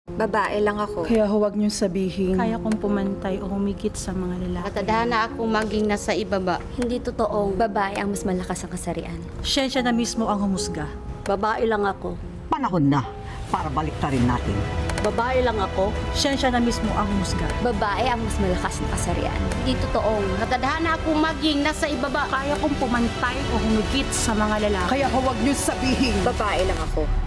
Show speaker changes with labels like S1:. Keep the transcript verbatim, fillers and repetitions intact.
S1: Babae lang ako.
S2: Kaya huwag niyong sabihin.
S3: Kaya kong pumantay o humigit sa mga lalaki.
S4: Matadhana akong maging nasa ibaba.
S1: Hindi totoong babae ang mas malakas ang kasarian.
S3: Siyensya na mismo ang humusga.
S5: Babae lang ako.
S6: Panahon na para baliktarin natin.
S5: Babae lang ako.
S3: Siyensya na mismo ang humusga.
S1: Babae ang mas malakas na kasarian. Hindi totoong
S4: Matadhana akong maging nasa ibaba.
S3: Kaya kong pumantay o humigit sa mga lalaki.
S2: Kaya huwag niyong sabihin.
S1: babae lang ako.